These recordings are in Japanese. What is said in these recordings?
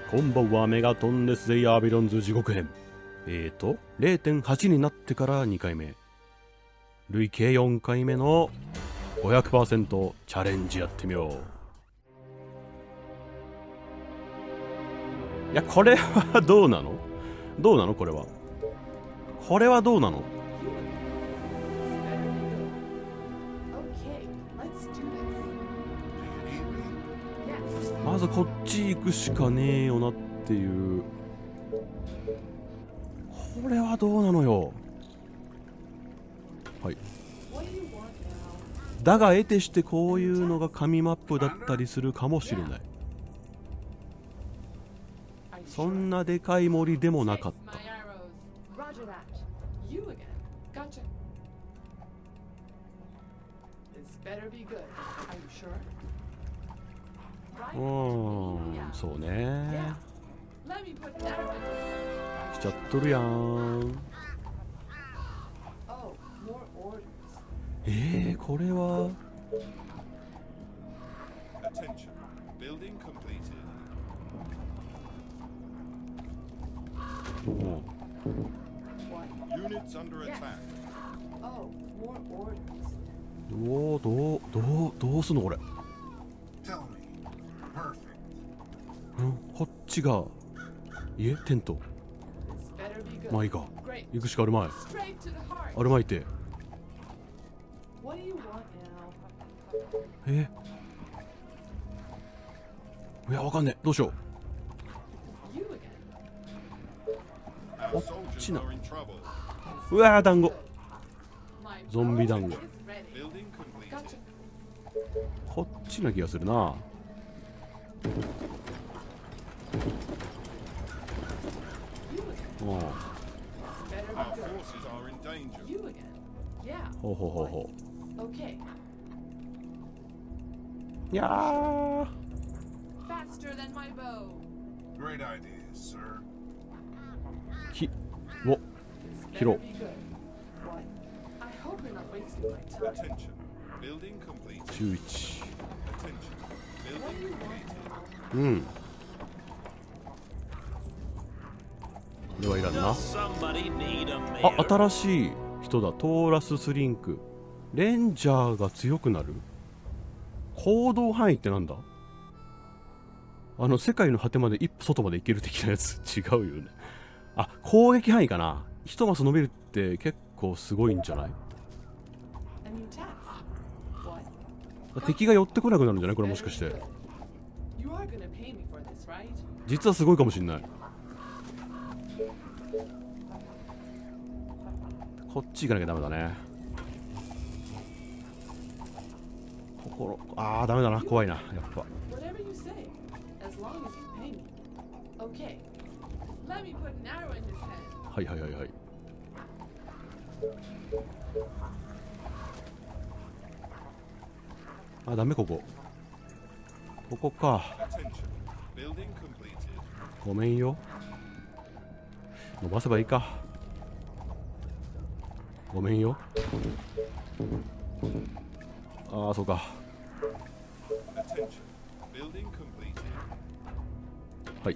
こんばんは、メガトンです。ゼイアービロンズ地獄編。0.8 になってから2回目。累計4回目の 500% チャレンジやってみよう。いや、これはどうなの？どうなのこれは。これはどうなの？まずこっち行くしかねえよなっていう。これはどうなのよ。はい。だが得てしてこういうのが紙マップだったりするかもしれない。そんなでかい森でもなかった。そうね。来ちゃっとるやん。これはどうすんのこれ。こっちがテント。まあいいか、行くしかあるまい。あるまいて。いや、わかんねえ。どうしよう。こっちな。うわー、団子。ゾンビ団子。こっちな気がするな。ほうほうほうほう。いやー。切ろう。11。これはいらんな。あ、新しい人だ。トーラススリンク。レンジャーが強くなる。行動範囲ってなんだ？世界の果てまで一歩外まで行ける的なやつ。違うよね。あ、攻撃範囲かな。一マス伸びるって結構すごいんじゃない？敵が寄ってこなくなるんじゃないこれ、もしかして。実はすごいかもしんない。こっち行かなきゃダメだね。ダメだな。怖いな、やっぱ。はいはいはいはい。ダメ。ここか。ごめんよ。伸ばせばいいか。ごめんよ。そうか。はい。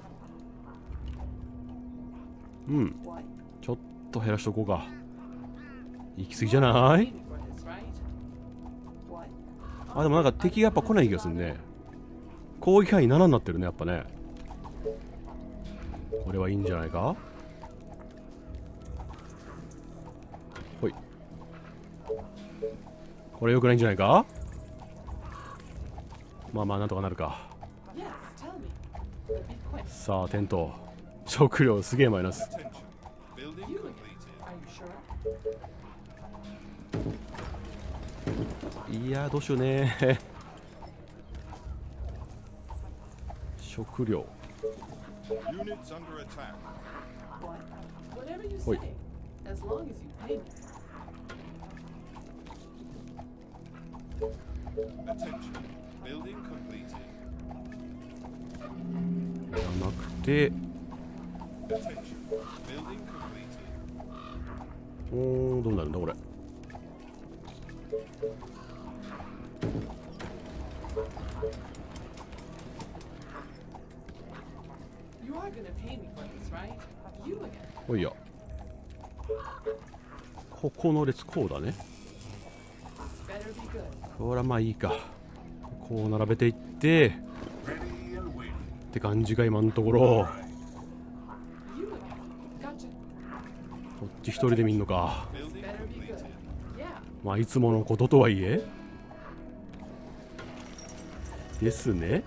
ちょっと減らしとこうか。行き過ぎじゃない？でもなんか敵がやっぱ来ない気がするね。攻撃範囲7になってるね、やっぱね。これはいいんじゃないか。ほい。これ良くないんじゃないか。まあなんとかなるか。さあ、テント。食料すげえマイナス。いやー、どうしようね。食料。ほい。じゃなくて、どうなるんだこれ。 おいや、ここの列こうだね。ほらまあいいか。こう並べていってって感じが今のところ。こっち一人で見んのか。まあいつものこととはいえですね。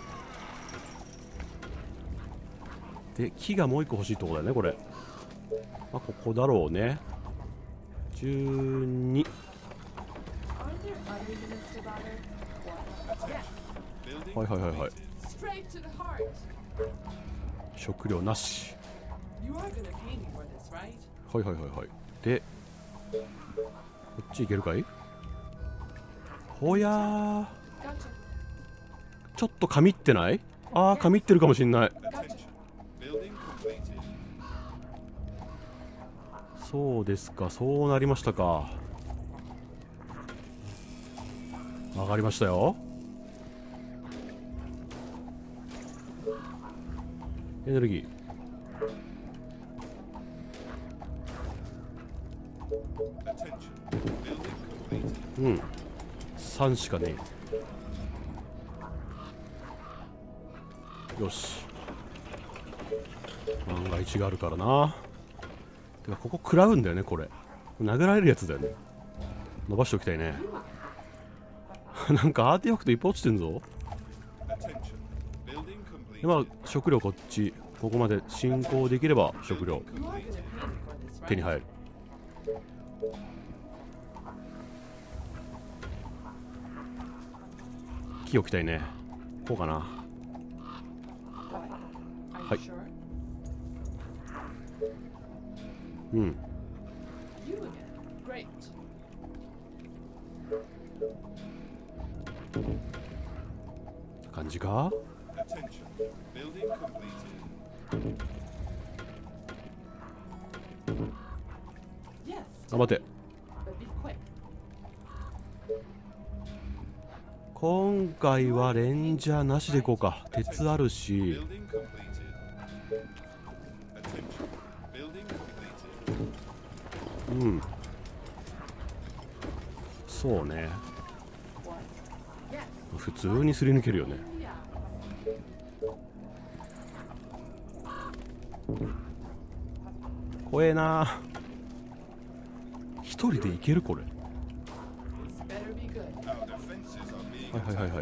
で木がもう一個欲しいところだよねこれ。まあここだろうね。12。はいはいはいはい。食料なし。はいはいはいはい。でこっち行けるかい。ほやー、ちょっと神ってない？あー神ってるかもしんない。そうですか、そうなりましたか。わかりましたよ。エネルギー。うん。3しかねえ。よし。万が一があるからな。てかここ食らうんだよねこれ。殴られるやつだよね。伸ばしておきたいね。なんかアーティファクトいっぱい落ちてんぞ。でまあ食料こっち。ここまで進行できれば食料手に入る。木置きたいね。こうかな。はい。うん。感じか。頑張って。今回はレンジャーなしでいこうか。鉄あるし。うん。そうね。普通にすり抜けるよね。怖えな。一人でいけるこれ。はいはいはいはい。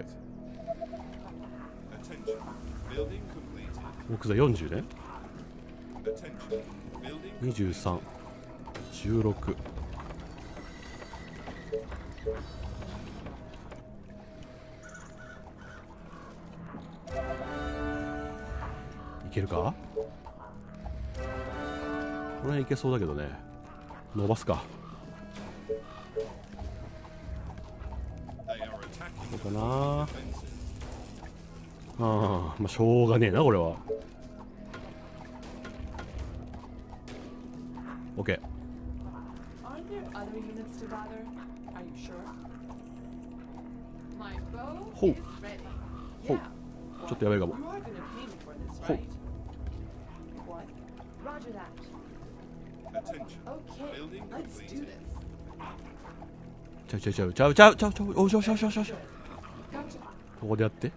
木材40ね。23、16。いけるか。この辺いけそうだけどね。伸ばすか。どうかな。ああ、まあしょうがねえなこれは。オッケー。ほうほう。ちょっとやばいかも。ほう。ちゃうちゃうちゃうちゃうちゃうちゃうちゃう。おしょしょしょしょしょ。ここでやって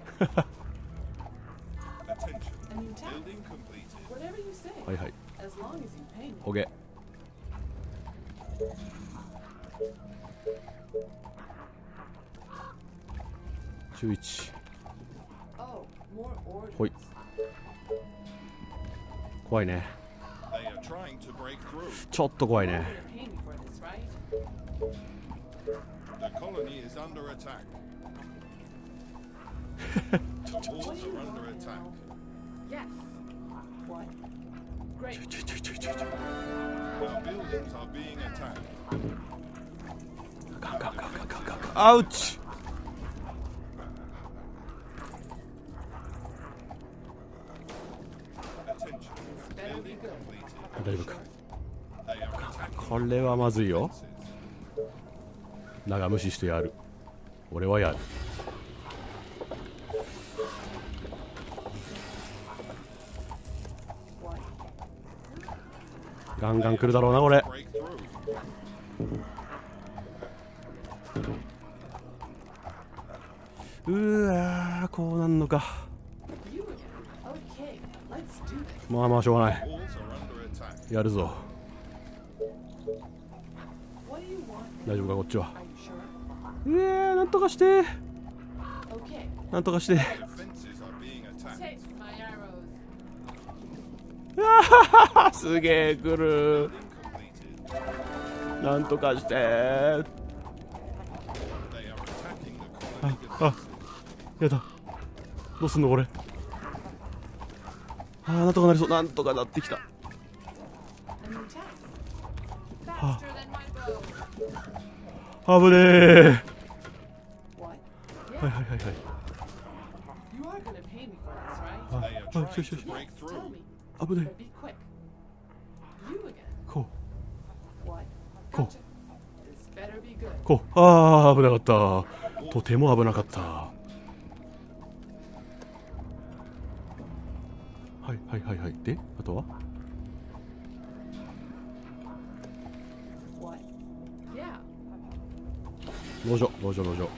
はいはい。オッケー。11。ほい。怖いね。ちょっと怖いね。アウチ。大丈夫か。これはまずいよ。長無視してやる。俺はやる。 ガンガン来るだろうなこれ。うわー、こうなんのか。まあまあしょうがない。やるぞ。大丈夫かこっちは。なんとかして、なんとかして。すげえ来る。なんとかして。やだ。どうすんのこれ。なんとかなりそう。なんとかなってきた。危ねえ。はいはいはいはい。よしよしよし。危ねえ。こうこうこう。危なかった。とても危なかった。はいはいはいはい。であとは農場農場農場。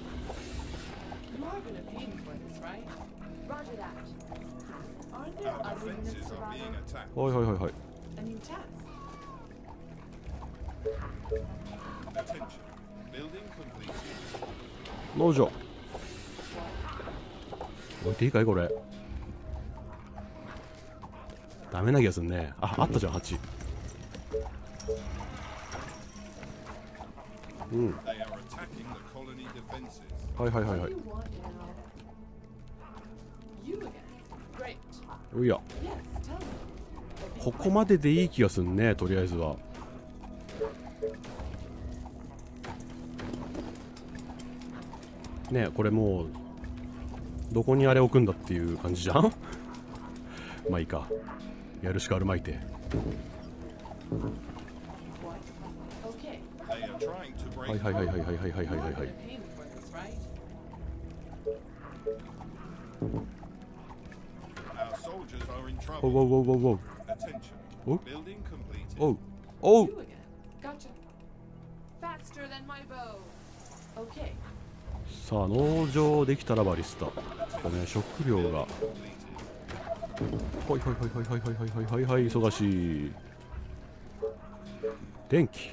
はいはいはいはい。農場置いていいかいこれ。ダメな気がすんね。あったじゃん8。うん。はいはいはいはい。おや、ここまででいい気がすんね。とりあえずはね。これもうどこにあれ置くんだっていう感じじゃん。まあいいか、やるしかあるまいて。はいはいはいはいはいはいはいはいはいはい。おうおうおうおうおうおうおう。さあ農場できたらバリスタ。ね、食料が。はいはいはいはいはいはいはいはいはい。忙しい。電気。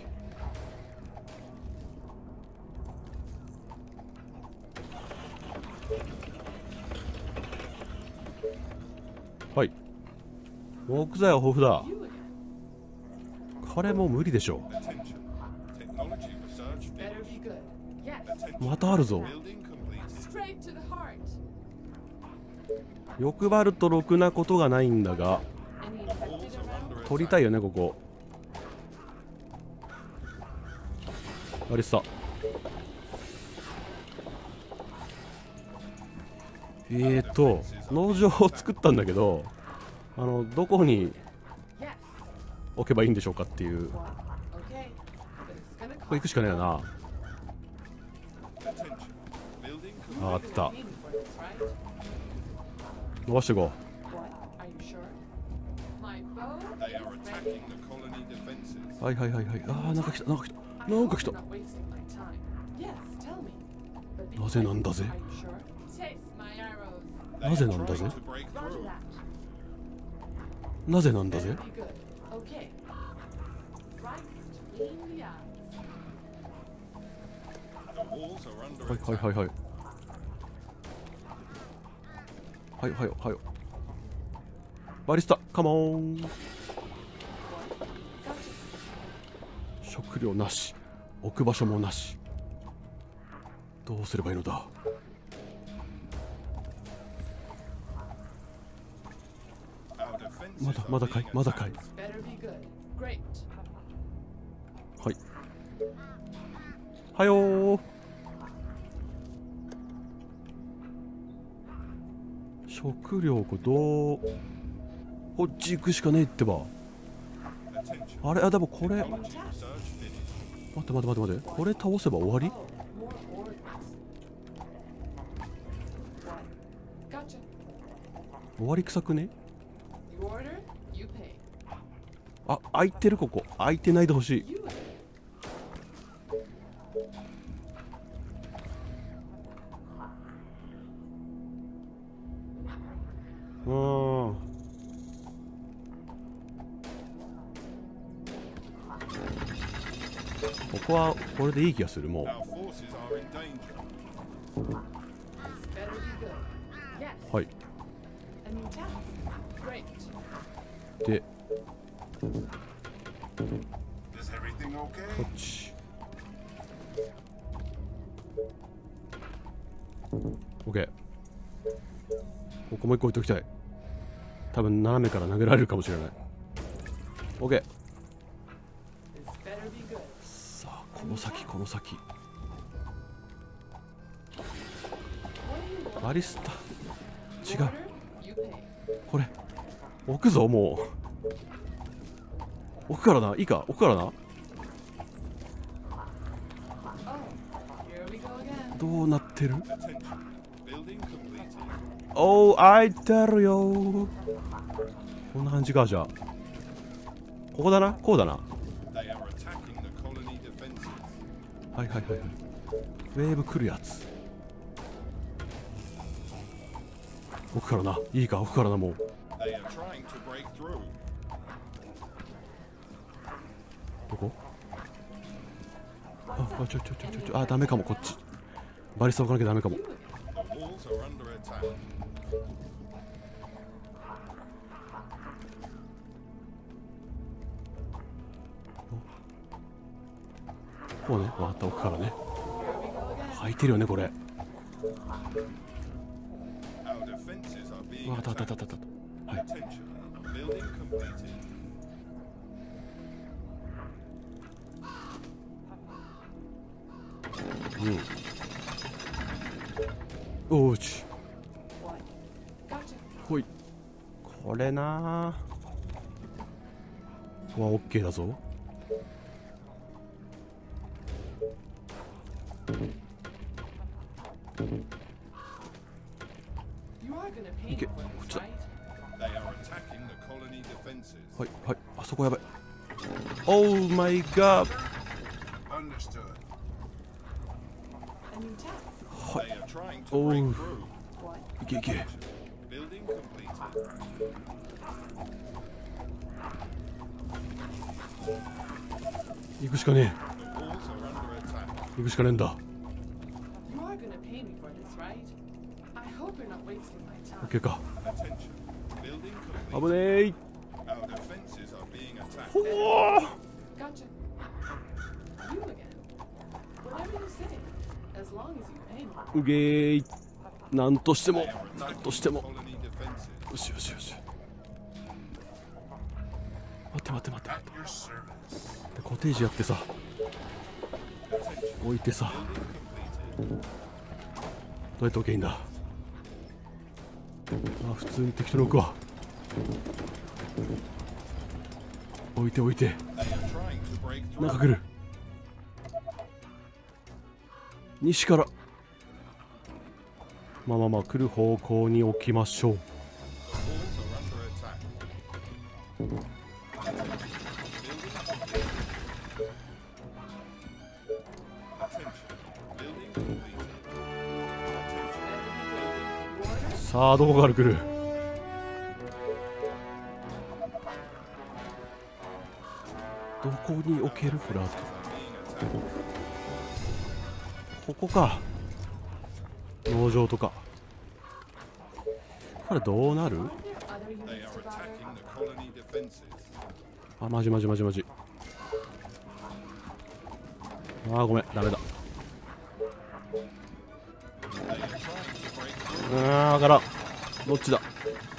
はい。木材は豊富だ。これもう無理でしょう。またあるぞ。欲張るとろくなことがないんだが、取りたいよねここ。あれさ、農場を作ったんだけど、どこに置けばいいんでしょうかっていう。ここ行くしかないよな。あった。伸ばしていこう。はいはいはいはい。なんか来たなんか来たなんか来た。なぜなんだぜ。なぜなんだぜ。なぜなんだぜ。はいはいはいはい。はいはいはい。バリスタカモン。食料なし、置く場所もなし。どうすればいいのだ。まだかいまだかい。はいはよー。食料これどう。こっち行くしかねえってば。あれでもこれ待って待って待って待って、これ倒せば終わり。終わりくさくね。 あ、空いてる。ここ空いてないでほしい。ここはこれでいい気がする。もうはい。でこっち OK。 ここもう一個置いときたい。多分斜めから投げられるかもしれない。 OK。 さあこの先この先。バリスタ違う。これ置くぞ。もう置くからな。いいか、置くからな。どうなってる？おー、開いてるよ。こんな感じか。じゃあここだな。こうだな。はいはいはいはい。ウェーブ来るやつ置くからな。いいか、置くからな。もうどこ？あ、ダメかも。こっちバリスタ置かなきゃダメかも。こうね。分かった。置くからね。空いてるよねこれ。わかった。はい。おうちほい。これなー。ここは OK だぞ。いけ。こっちだ。はいはい。あそこやばい。オーマイガー。はい。おう。いけいけ。行くしかねえ。行くしかねえんだ。OK か。危ねえ。ほー。うげー。なんとしてもなんとしても。よしよしよし。待ってコテージやってさ、置いてさ、どうやって置けばいいんだ。あ、普通に適当に置くわ。置いてなんか来る。西からまあ来る方向に置きましょう。さあどこから来る。どこに置ける？フラットここか。農場とか。これどうなる？あ、マジあーごめん、ダメだ。わからん。どっちだ。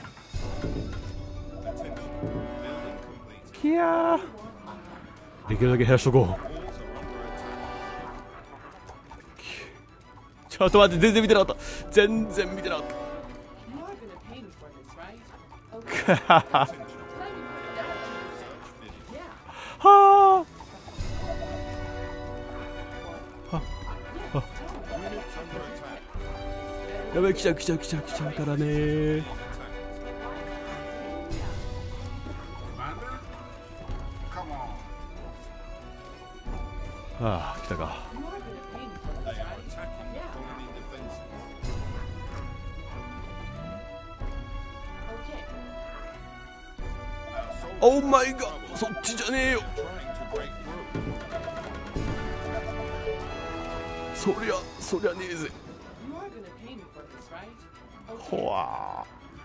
きやー。できるだけ減らしとこう。ちょっと待って、全然見てなかった。はあ。やばい、来ちゃうからねー。 ああ、来たか。オーマイガー、そっちじゃねえよ。そりゃねえぜ。ほわ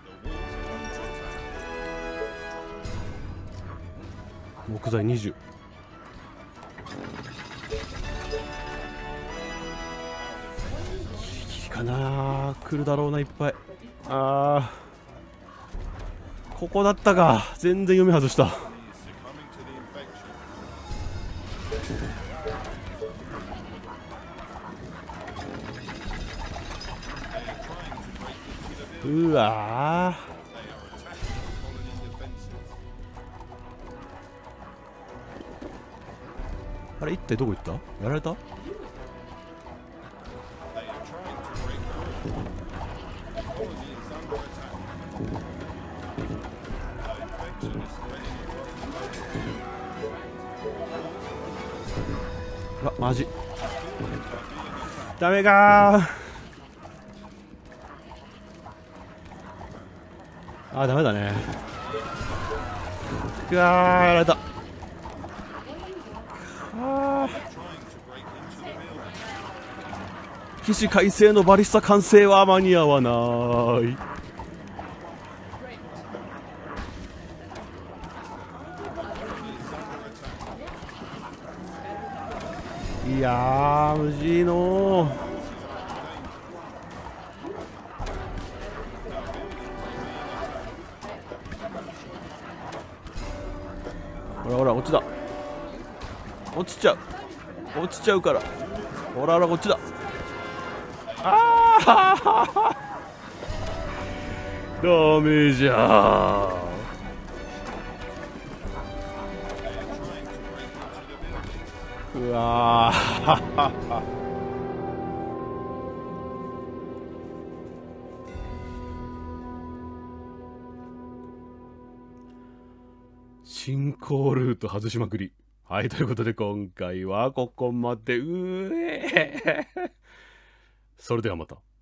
ー。木材20。いいかな、来るだろうな、いっぱい。あー、ここだったか。全然読み外した。うわー、あれ一体どこ行った？やられた？うわ、マジダメかー。あー、ダメだね。うわー、やられた。あー、起死回生のバリスタ完成は間に合わない。いやー、無事のー。ほらほら、こっちだ。落ちちゃうから。ほらほら、こっちだ。ああダメじゃー。うわー進行ルート外しまくり。はい、ということで今回はここまで。それではまた。